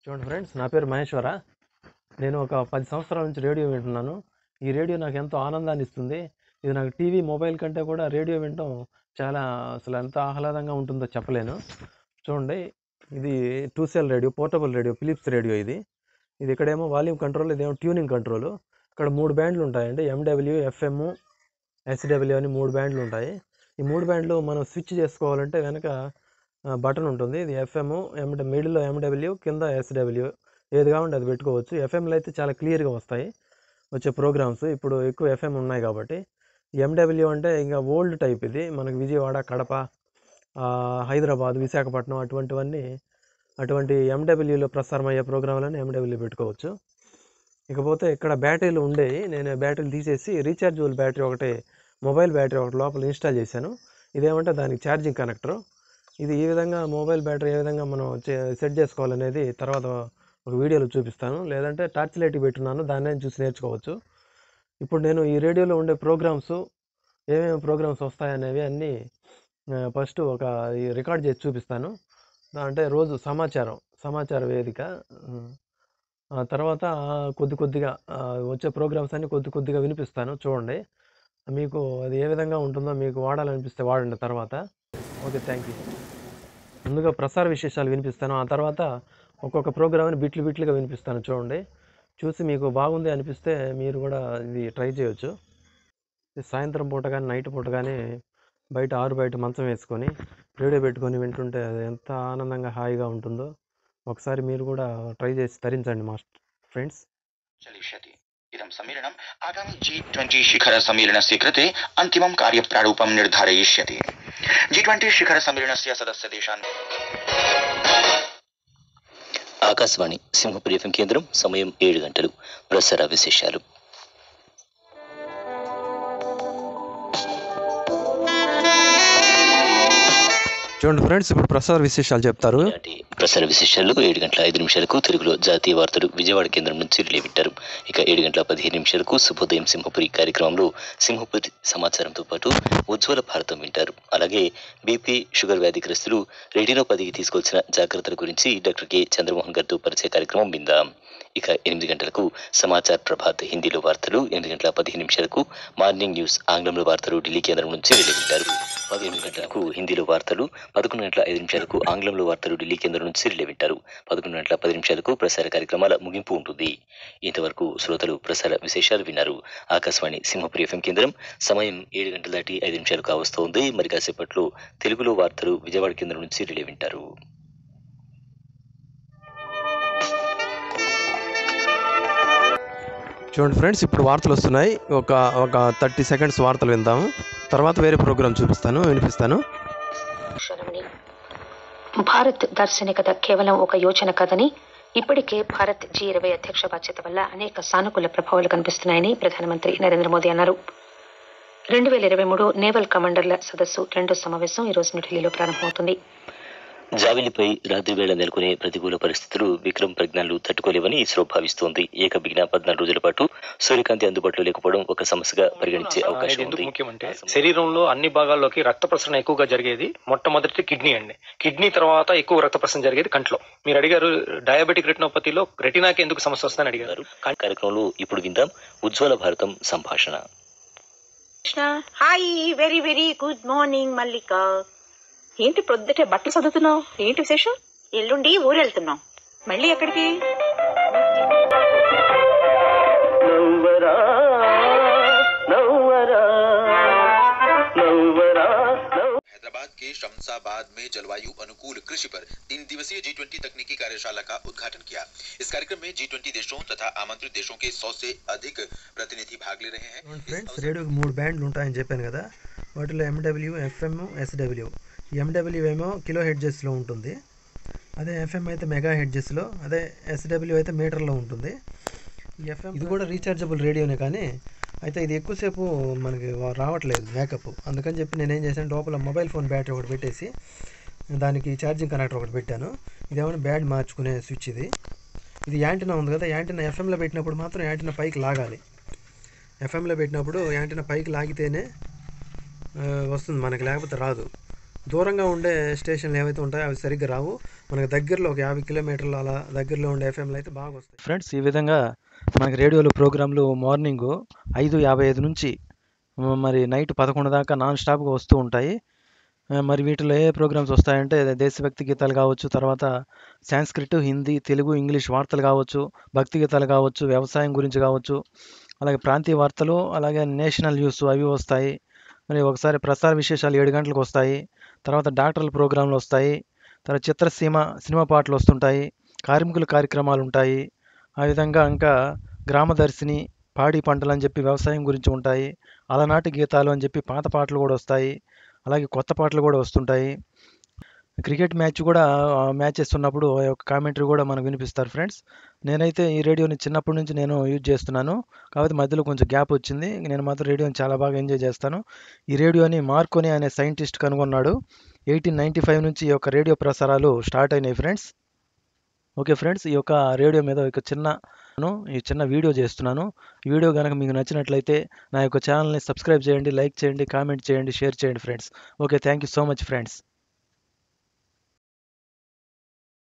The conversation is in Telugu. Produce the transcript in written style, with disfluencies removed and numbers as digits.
చూడండి ఫ్రెండ్స్, నా పేరు మహేశ్వర. నేను ఒక 10 సంవత్సరాల నుంచి రేడియో వింటున్నాను. ఈ రేడియో నాకు ఎంతో ఆనందాన్ని ఇస్తుంది. ఇది నాకు టీవీ, మొబైల్ కంటే కూడా రేడియో వినటం చాలా అసలు ఎంత ఆహ్లాదంగా ఉంటుందో చెప్పలేను. చూడండి, ఇది 2 cell radio, portable radio, Philips radio ఇది. ఇక్కడేమో వాల్యూమ్ కంట్రోల్, ఇదేమో ట్యూనింగ్ కంట్రోల్. ఇక్కడ 3 బ్యాండ్లు ఉంటాయండి. ఎండబ్ల్యూ, ఎఫ్ఎం, ఎస్డబ్ల్యూ అని 3 బ్యాండ్లు ఉంటాయి. ఈ 3 బ్యాండ్లు మనం స్విచ్ చేసుకోవాలంటే వెనక బటన్ ఉంటుంది. ఇది ఎఫ్ఎం, మిడిల్లో ఎండబ్ల్యూ, కింద ఎస్డబ్ల్యూ, ఏది కావాలంటే అది పెట్టుకోవచ్చు. ఎఫ్ఎంలో అయితే చాలా క్లియర్గా వస్తాయి వచ్చే ప్రోగ్రామ్స్. ఇప్పుడు ఎక్కువ ఎఫ్ఎం ఉన్నాయి కాబట్టి. ఎండబ్ల్యూ అంటే ఇంకా ఓల్డ్ టైప్, ఇది మనకి విజయవాడ, కడప, హైదరాబాద్, విశాఖపట్నం అటువంటి ఎండబ్ల్యూలో ప్రసారం అయ్యే ప్రోగ్రాంలను ఎండబ్ల్యూ పెట్టుకోవచ్చు. ఇకపోతే ఇక్కడ బ్యాటరీలు ఉండేవి. నేను బ్యాటరీలు తీసేసి రీఛార్జబుల్ బ్యాటరీ ఒకటి, మొబైల్ బ్యాటరీ ఒకటి లోపల ఇన్స్టాల్ చేశాను. ఇదేమంటే దానికి ఛార్జింగ్ కనెక్టరు. ఇది ఈ విధంగా మొబైల్ బ్యాటరీ ఏ విధంగా మనం సెట్ చేసుకోవాలనేది తర్వాత ఒక వీడియోలో చూపిస్తాను. లేదంటే టార్చ్ లైట్ పెట్టున్నాను, దాన్నే చూసి నేర్చుకోవచ్చు. ఇప్పుడు నేను ఈ రేడియోలో ఉండే ప్రోగ్రామ్స్, ఏమేమి ప్రోగ్రామ్స్ వస్తాయనేవి అన్నీ ఫస్ట్ రికార్డ్ చేసి చూపిస్తాను. అంటే రోజు సమాచార వేదిక, తర్వాత కొద్దిగా వచ్చే ప్రోగ్రామ్స్ అన్నీ కొద్దిగా వినిపిస్తాను. చూడండి, మీకు అది ఏ విధంగా ఉంటుందో, మీకు వాడాలనిపిస్తే వాడండి తర్వాత. Okay, thank you. ముందుగా ప్రసార విశేషాలు వినిపిస్తాను, ఆ తర్వాత ఒక్కొక్క ప్రోగ్రామ్ని బిట్లుగా వినిపిస్తాను. చూడండి, చూసి మీకు బాగుంది అనిపిస్తే మీరు కూడా ఇది ట్రై చేయొచ్చు. సాయంత్రం పూట కానీ నైట్ పూట కానీ ఆరు బయట మంచం వేసుకొని రేడియో పెట్టుకొని వింటుంటే అది ఎంత ఆనందంగా హాయిగా ఉంటుందో ఒకసారి మీరు కూడా ట్రై చేసి తరించండి మా ఫ్రెండ్స్. चलिष्यति इदं सम्मेलनम् आगामि G20 शिखर सम्मेलनस्य कृते अन्तिमं कार्यप्रारूपं निर्धारयिष्यति। G20 शिखर सम्मेलनस्य सदस्य देशान् ఆకాశవాణి సింహపురి ఎఫ్ఎం కేంద్రం. సమయం 7 గంటలు. ప్రసార విశేషాలు. చూడండి ఫ్రెండ్స్, ఇప్పుడు ప్రసార విశేషాలు చెప్తారు. ప్రసార విశేషాలు 7 గంటల 5 నిమిషాలకు తెలుగులో జాతీయ వార్తలు విజయవాడ కేంద్రం నుంచి రిలే వింటారు. ఇక 7 గంటల 15 నిమిషాలకు శుభోదయం సింహపురి కార్యక్రమంలో సింహపురి సమాచారంతో పాటు ఉజ్వల భారతం వింటారు. అలాగే బీపీ, షుగర్ వ్యాధిగ్రస్తులు రెటినోపతికి తీసుకోవాల్సిన జాగ్రత్తల గురించి డాక్టర్ కె చంద్రమోహన్ గారితో పరిచయ కార్యక్రమం విందాం. ఇక 8 గంటలకు సమాచార్ ప్రభాత్ హిందీలో వార్తలు, 8 గంటల 15 నిమిషాలకు మార్నింగ్ న్యూస్ ఆంగ్లంలో వార్తలు ఢిల్లీ కేంద్రం నుంచి రిలే వింటారు. 11 గంటలకు హిందీలో వార్తలు, 11 గంటల 5 నిమిషాలకు ఆంగ్లంలో వార్తలు ఢిల్లీ కేంద్రం నుంచి రిలే వింటారు. 11 గంటల 10 నిమిషాలకు ప్రసార కార్యక్రమాల ముగింపు ఉంటుంది. ఇంతవరకు శ్రోతలు ప్రసార విశేషాలు విన్నారు. ఆకాశవాణి సింహపురి ఎఫ్ఎం కేంద్రం. సమయం 7 గంటల దాటి 5 నిమిషాలు కావస్తోంది. మరి కాసేపట్లో తెలుగులో వార్తలు విజయవాడ కేంద్రం నుంచి రిలే వింటారు. చూడండి ఫ్రెండ్స్, ఇప్పుడు వార్తలు వస్తున్నాయి. ఒక 30 సెకండ్స్ వార్తలు విందాము, తర్వాత వేరే ప్రోగ్రామ్ వినిపిస్తాను. భారత్ దార్శనికత కేవలం ఒక యోచన కాదని, ఇప్పటికే భారత్ G20 అధ్యక్ష బాధ్యత వల్ల అనేక సానుకూల ప్రభావాలు కనిపిస్తున్నాయని ప్రధానమంత్రి నరేంద్ర మోదీ అన్నారు. 2023 నేవల్ కమాండర్ల సదస్సు 2వ సమావేశం ఈ రోజు న్యూఢిల్లీలో ప్రారంభమవుతుంది. జావిలిపై రాత్రివేళ నెలకొనే ప్రతికూల పరిస్థితులు విక్రమ్ ప్రజ్ఞాలు తట్టుకోలేవని ఇస్రో భావిస్తోంది. ఏకబిగిన 14 రోజుల పాటు సూర్యకాంతి అందుబాటులో లేకపోవడం ఒక సమస్యగా పరిగణించే అవకాశం ఉంది. ముఖ్యమంటే శరీరంలో అన్ని భాగాల్లోకి రక్త ప్రసరణ ఎక్కువగా జరిగేది మొట్టమొదటి కిడ్నీ అండి. కిడ్నీ తర్వాత ఎక్కువ రక్త ప్రసరణ జరిగేది కంట్లో. మీరు అడిగారు డయాబెటిక్ రెటినోపతిలో రెటినాకి ఎందుకు సమస్య వస్తుందని అడిగారు. కార్యక్రమంలో ఇప్పుడు విందాం ఉజ్వల భారతం సంభాషణ. Hi, very very good morning Mallika. ఏంటి ప్రొద్దుటే బట్టలు చదువుతున్నావు? ఏంటి విశేషం? ఎల్లుండి ఊరు వెళ్తున్నాం. మళ్ళీ ఎక్కడికి? हैदराबाद के शमशाबाद में जलवायु अनुकूल कृषि पर 3 दिवसीय G20 तकनीकी कार्यशाला का उद्घाटन किया। इस कार्यक्रम में G20 देशों तथा आमंत्रित देशों के 100 से अधिक प्रतिनिधि भाग ले रहे हैं. ఫ్రెండ్స్, రేడియోకి 3 బ్యాండ్లు ఉంటాయని చెప్పాను కదా, వాటిలో ఎండబ్ల్యూ, ఎఫ్ఎం, ఎస్డబ్ల్యూ. ఎండబ్ల్యూ ఏమో కిలో హెడ్జెస్లో ఉంటుంది, అదే ఎఫ్ఎం అయితే మెగా హెడ్జెస్లో, అదే ఎస్డబ్ల్యూ అయితే మీటర్లో ఉంటుంది. ఎఫ్ఎం ఇది కూడా రీఛార్జబుల్ రేడియోనే, కానీ అయితే ఇది ఎక్కువసేపు మనకి రావట్లేదు బ్యాకప్. అందుకని చెప్పి నేనేం చేశాను, లోపల మొబైల్ ఫోన్ బ్యాటరీ ఒకటి పెట్టేసి దానికి ఛార్జింగ్ కనెక్టర్ ఒకటి పెట్టాను. ఇదేమైనా బ్యాడ్ మార్చుకునే స్విచ్ ఇది యాంటీనా ఉంది కదా, యాంటీనా ఎఫ్ఎంలో పెట్టినప్పుడు మాత్రం యాంటీనా పైకి లాగాలి. ఎఫ్ఎంలో పెట్టినప్పుడు యాంటీనా పైకి లాగితేనే వస్తుంది మనకి, లేకపోతే రాదు. దూరంగా ఉండే స్టేషన్లు ఏవైతే ఉంటాయో అవి సరిగ్గా రావు. మనకు దగ్గరలో ఒక 50 కిలోమీటర్లు అలా దగ్గరలో ఉండే ఎఫ్ఎంలు అయితే బాగా వస్తాయి ఫ్రెండ్స్. ఈ విధంగా మనకి రేడియోలో ప్రోగ్రాంలు మార్నింగ్ 5:55 నుంచి మరి నైట్ 11 దాకా నాన్ స్టాప్గా వస్తూ ఉంటాయి. మరి వీటిలో ఏ ప్రోగ్రామ్స్ వస్తాయంటే దేశభక్తి గీతాలు కావచ్చు, తర్వాత సాంస్క్రిట్, హిందీ, తెలుగు, ఇంగ్లీష్ వార్తలు కావచ్చు, భక్తి గీతాలు కావచ్చు, వ్యవసాయం గురించి కావచ్చు, అలాగే ప్రాంతీయ వార్తలు, అలాగే నేషనల్ న్యూస్ అవి వస్తాయి. మరి ఒకసారి ప్రసార విశేషాలు 7 గంటలకు వస్తాయి. తర్వాత డాక్టర్ల ప్రోగ్రాంలు వస్తాయి. తర్వాత చిత్రసీమ సినిమా పాటలు వస్తుంటాయి. కార్మికుల కార్యక్రమాలు ఉంటాయి. ఆ విధంగా ఇంకా గ్రామదర్శిని, పాడి పంటలు అని చెప్పి వ్యవసాయం గురించి ఉంటాయి. అలనాటి గీతాలు అని చెప్పి పాత పాటలు కూడా వస్తాయి. అలాగే కొత్త పాటలు కూడా వస్తుంటాయి. క్రికెట్ మ్యాచ్ కూడా మ్యాచెస్ ఉన్నప్పుడు ఆ యొక్క కామెంటరీ కూడా మనకు వినిపిస్తారు ఫ్రెండ్స్. నేనైతే ఈ రేడియోని చిన్నప్పటి నుంచి నేను యూజ్ చేస్తున్నాను. కాకపోతే మధ్యలో కొంచెం గ్యాప్ వచ్చింది. నేను మాత్రం రేడియోని చాలా బాగా ఎంజాయ్ చేస్తాను. ఈ రేడియోని మార్కోని అనే సైంటిస్ట్ కనుగొన్నాడు. 1895 నుంచి ఈ యొక్క రేడియో ప్రసారాలు స్టార్ట్ అయినాయి ఫ్రెండ్స్. ఓకే ఫ్రెండ్స్, ఈ యొక్క రేడియో మీద ఈ చిన్న వీడియో చేస్తున్నాను. ఈ వీడియో కనుక మీకు నచ్చినట్లయితే నా యొక్క ఛానల్ని సబ్స్క్రైబ్ చేయండి, లైక్ చేయండి, కామెంట్ చేయండి, షేర్ చేయండి friends. Okay, thank you so much friends.